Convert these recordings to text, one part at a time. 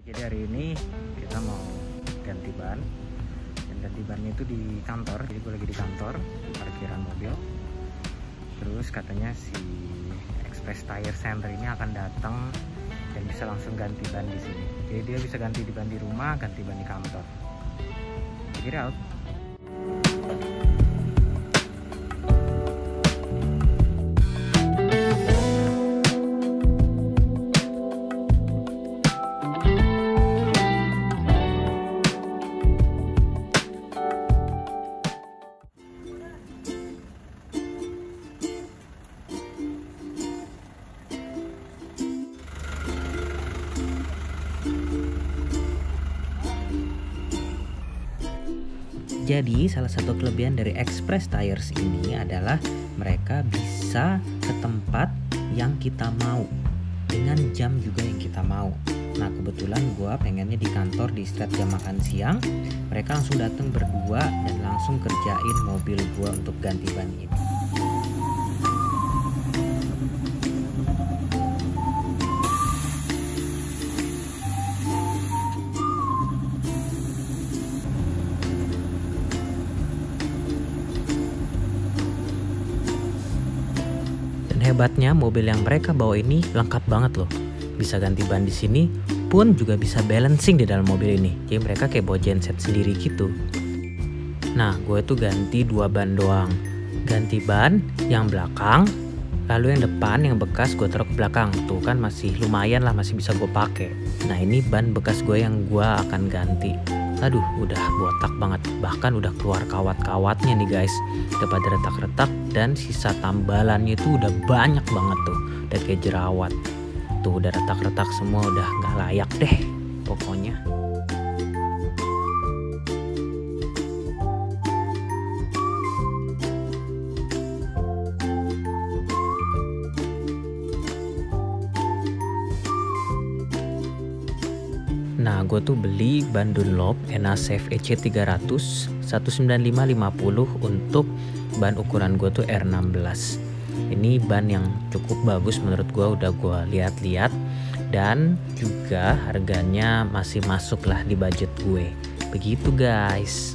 Jadi hari ini kita mau ganti ban, dan ganti bannya itu di kantor. Jadi gue lagi di kantor parkiran mobil. Terus katanya si Express Tire Center ini akan datang dan bisa langsung ganti ban di sini. Jadi dia bisa ganti di ban di rumah, ganti ban di kantor. Check it out. Jadi salah satu kelebihan dari Express Tires ini adalah mereka bisa ke tempat yang kita mau dengan jam juga yang kita mau. Nah kebetulan gue pengennya di kantor di setelah jam makan siang, mereka langsung datang berdua dan langsung kerjain mobil gue untuk ganti ban ini. Hebatnya mobil yang mereka bawa ini lengkap banget loh. Bisa ganti ban di sini pun juga bisa balancing di dalam mobil ini. Jadi mereka kayak bawa genset sendiri gitu. Nah, gue tuh ganti 2 ban doang. Ganti ban yang belakang, lalu yang depan yang bekas gue taruh ke belakang. Tuh kan masih lumayan lah, masih bisa gue pakai. Nah, ini ban bekas gue yang gue akan ganti. Aduh, udah botak banget. Bahkan udah keluar kawat-kawatnya nih guys. Udah pada retak-retak dan sisa tambalannya itu udah banyak banget tuh. Udah kayak jerawat. Tuh udah retak-retak semua, udah gak layak deh pokoknya. Nah, gue tuh beli ban Dunlop EnaSafe EC300 195/50 untuk ban ukuran gue tuh R16. Ini ban yang cukup bagus menurut gue, udah gue lihat-lihat dan juga harganya masih masuk lah di budget gue. Begitu guys.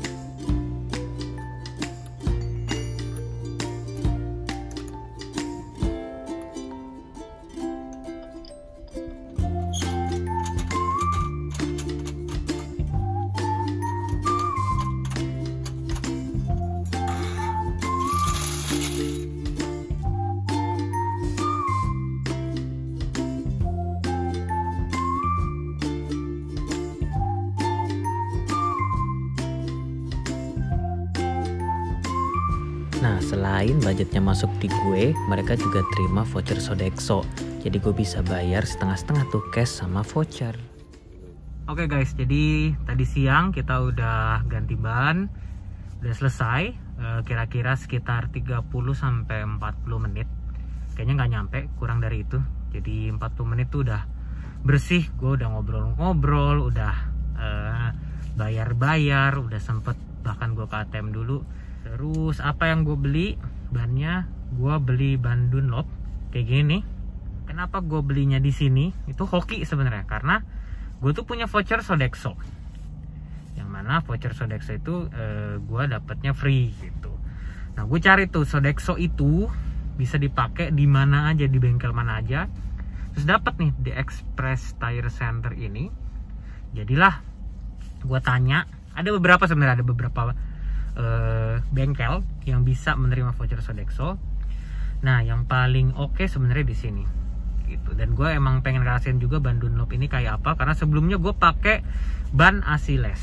Nah, selain budgetnya masuk di gue, mereka juga terima voucher Sodexo. Jadi gue bisa bayar setengah-setengah tuh cash sama voucher. Oke guys, jadi tadi siang kita udah ganti ban, udah selesai. Kira-kira sekitar 30-40 menit. Kayaknya nggak nyampe, kurang dari itu. Jadi 40 menit tuh udah bersih. Gue udah ngobrol-ngobrol, udah bayar-bayar, udah sempet bahkan gue ke ATM dulu. Terus apa yang gue beli? Bannya gue beli ban Dunlop kayak gini. Kenapa gue belinya di sini? Itu hoki sebenarnya karena gue tuh punya voucher Sodexo. Yang mana voucher Sodexo itu gue dapatnya free gitu. Nah gue cari tuh Sodexo itu bisa dipakai di mana aja, di bengkel mana aja. Terus dapat nih di Express Tire Center ini. Jadilah gue tanya. Ada beberapa sebenarnya, ada beberapa bengkel yang bisa menerima voucher Sodexo. Nah, yang paling oke sebenarnya di sini, gitu. Dan gue emang pengen ngerasain juga ban Dunlop ini kayak apa, karena sebelumnya gue pakai ban Asiles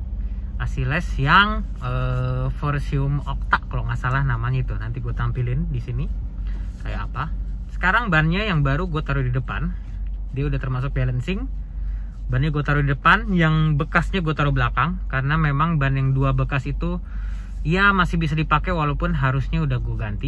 yang Forcium Octa kalau nggak salah namanya itu. Nanti gue tampilin di sini kayak apa. Sekarang bannya yang baru gue taruh di depan, dia udah termasuk balancing. Bannya gue taruh di depan, yang bekasnya gue taruh belakang, karena memang ban yang 2 bekas itu ya masih bisa dipakai walaupun harusnya udah gue ganti.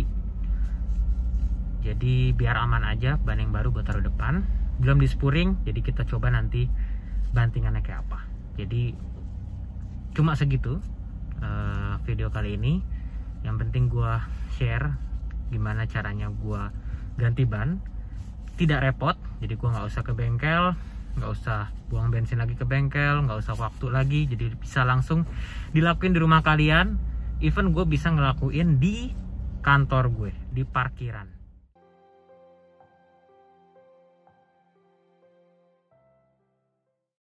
Jadi biar aman aja, ban yang baru gue taruh depan, belum di spuring. Jadi kita coba nanti bantingannya kayak apa. Jadi cuma segitu video kali ini. Yang penting gue share gimana caranya gue ganti ban, tidak repot. Jadi gue nggak usah ke bengkel, nggak usah buang bensin lagi ke bengkel, nggak usah waktu lagi, jadi bisa langsung dilakuin di rumah kalian. Even gue bisa ngelakuin di kantor gue, di parkiran.